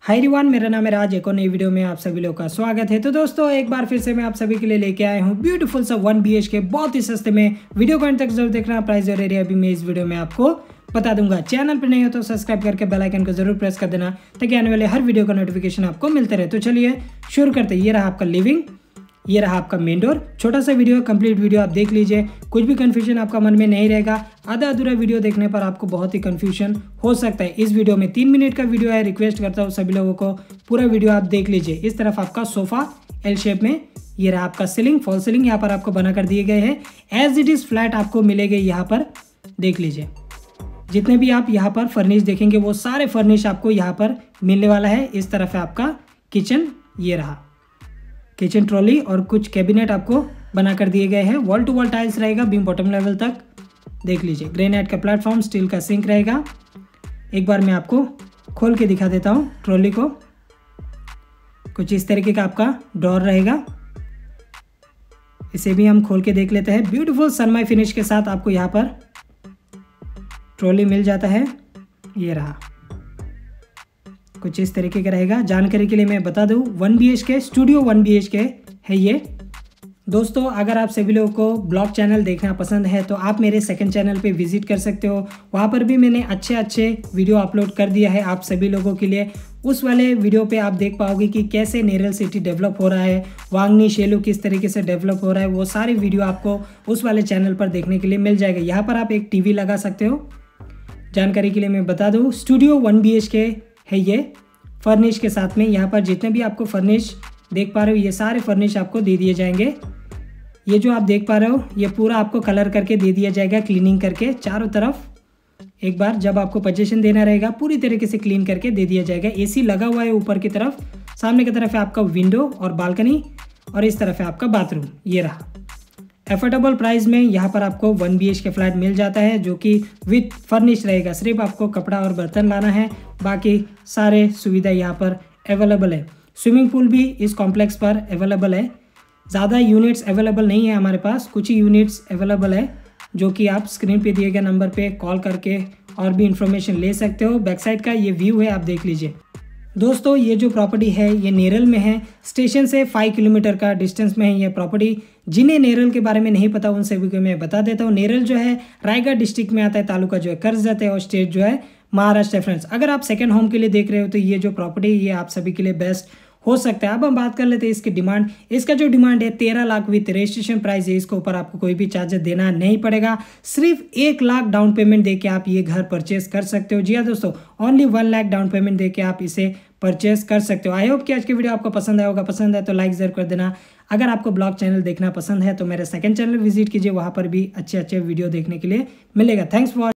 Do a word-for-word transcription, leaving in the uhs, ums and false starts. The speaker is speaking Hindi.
हाय एवरीवन, मेरा नाम है राज। एक और नई वीडियो में आप सभी लोगों का स्वागत है। तो दोस्तों एक बार फिर से मैं आप सभी के लिए लेके आया हूँ ब्यूटीफुल सा वन बी एच के बहुत ही सस्ते में। वीडियो को अंत तक जरूर देखना। प्राइस और एरिया भी मैं इस वीडियो में आपको बता दूंगा। चैनल पर नहीं हो तो सब्सक्राइब करके बेल आइकन को जरूर प्रेस कर देना ताकि आने वाले हर वीडियो का नोटिफिकेशन आपको मिलते रहे। तो चलिए शुरू करते हैं। ये रहा आपका लिविंग, ये रहा आपका मेन डोर। छोटा सा वीडियो, कंप्लीट वीडियो आप देख लीजिए। कुछ भी कंफ्यूजन आपका मन में नहीं रहेगा। आधा अधूरा वीडियो देखने पर आपको बहुत ही कंफ्यूजन हो सकता है। इस वीडियो में तीन मिनट का वीडियो है। रिक्वेस्ट करता हूँ सभी लोगों को पूरा वीडियो आप देख लीजिए। इस तरफ आपका सोफा एल शेप में, ये रहा आपका सीलिंग, फॉल सीलिंग यहाँ पर आपको बना कर दिए गए हैं। एज इट इज फ्लैट आपको मिलेंगे यहाँ पर, देख लीजिए। जितने भी आप यहाँ पर फर्निश देखेंगे वो सारे फर्निश आपको यहाँ पर मिलने वाला है। इस तरफ है आपका किचन, ये रहा किचन ट्रॉली और कुछ कैबिनेट आपको बना कर दिए गए हैं। वॉल टू वॉल टाइल्स रहेगा बीम बॉटम लेवल तक, देख लीजिए। ग्रेनाइट का प्लेटफॉर्म, स्टील का सिंक रहेगा। एक बार मैं आपको खोल के दिखा देता हूँ ट्रॉली को। कुछ इस तरीके का आपका डोर रहेगा। इसे भी हम खोल के देख लेते हैं। ब्यूटीफुल सनमाई फिनिश के साथ आपको यहाँ पर ट्रॉली मिल जाता है। ये रहा कुछ इस तरीके का रहेगा। जानकारी के लिए मैं बता दूं, one B H K studio one B H K है ये। दोस्तों अगर आप सभी लोगों को ब्लॉग चैनल देखना पसंद है तो आप मेरे सेकंड चैनल पे विजिट कर सकते हो। वहाँ पर भी मैंने अच्छे अच्छे वीडियो अपलोड कर दिया है आप सभी लोगों के लिए। उस वाले वीडियो पे आप देख पाओगे कि कैसे नेरल सिटी डेवलप हो रहा है, वांगनी शेलू किस तरीके से डेवलप हो रहा है। वो सारी वीडियो आपको उस वाले चैनल पर देखने के लिए मिल जाएगा। यहाँ पर आप एक टी वी लगा सकते हो। जानकारी के लिए मैं बता दूँ, studio one B H K है ये, फर्निश के साथ में। यहाँ पर जितने भी आपको फर्निश देख पा रहे हो ये सारे फर्निश आपको दे दिए जाएंगे। ये जो आप देख पा रहे हो ये पूरा आपको कलर करके दे दिया जाएगा, क्लीनिंग करके चारों तरफ। एक बार जब आपको पोजीशन देना रहेगा पूरी तरीके से क्लीन करके दे दिया जाएगा। एसी लगा हुआ है ऊपर की तरफ। सामने की तरफ है आपका विंडो और बालकनी और इस तरफ है आपका बाथरूम। ये रहा एफोर्डेबल प्राइस में यहाँ पर आपको one B H K flat मिल जाता है जो कि विथ फर्निश रहेगा। सिर्फ आपको कपड़ा और बर्तन लाना है, बाकी सारे सुविधा यहाँ पर अवेलेबल है। स्विमिंग पूल भी इस कॉम्प्लेक्स पर अवेलेबल है। ज़्यादा यूनिट्स अवेलेबल नहीं है हमारे पास, कुछ ही यूनिट्स अवेलेबल है जो कि आप स्क्रीन पे दिए गए नंबर पे कॉल करके और भी इंफॉर्मेशन ले सकते हो। बैक साइड का ये व्यू है, आप देख लीजिए। दोस्तों ये जो प्रॉपर्टी है ये नेरल में है। स्टेशन से फाइव किलोमीटर का डिस्टेंस में है ये प्रॉपर्टी। जिन्हें नेरल के बारे में नहीं पता उन सभी को मैं बता देता हूँ। नेरल जो है रायगढ़ डिस्ट्रिक्ट में आता है, तालुका जो है कर्जत है और स्टेट जो है महाराष्ट्र है। फ्रेंड्स अगर आप सेकंड होम के लिए देख रहे हो तो ये जो प्रॉपर्टी ये आप सभी के लिए बेस्ट हो सकता है। अब हम बात कर लेते हैं इसकी डिमांड। इसका जो डिमांड है तेरह लाख विथ रजिस्ट्रेशन प्राइस है। इसके ऊपर आपको कोई भी चार्जेस देना नहीं पड़ेगा। सिर्फ एक लाख डाउन पेमेंट देके आप ये घर परचेस कर सकते हो। जी हाँ दोस्तों, only one lakh down payment देके आप इसे परचेस कर सकते हो। आई होप कि आज की वीडियो आपको पसंद आया होगा। पसंद है तो लाइक जरूर कर देना। अगर आपको ब्लॉग चैनल देखना पसंद है तो मेरे सेकंड चैनल विजिट कीजिए, वहाँ पर भी अच्छे अच्छे वीडियो देखने के लिए मिलेगा। Thanks for